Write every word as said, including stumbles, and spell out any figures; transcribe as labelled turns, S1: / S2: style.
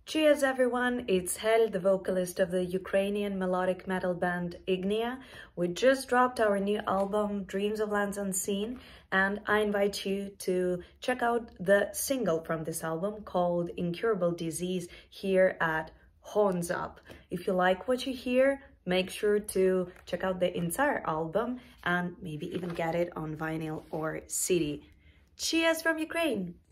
S1: Cheers everyone, it's Hel, the vocalist of the Ukrainian melodic metal band Ignea. We just dropped our new album Dreams of Lands Unseen, and I invite you to check out the single from this album called Incurable Disease here at Horns Up. If you like what you hear, make sure to check out the entire album and maybe even get it on vinyl or C D. Cheers from Ukraine!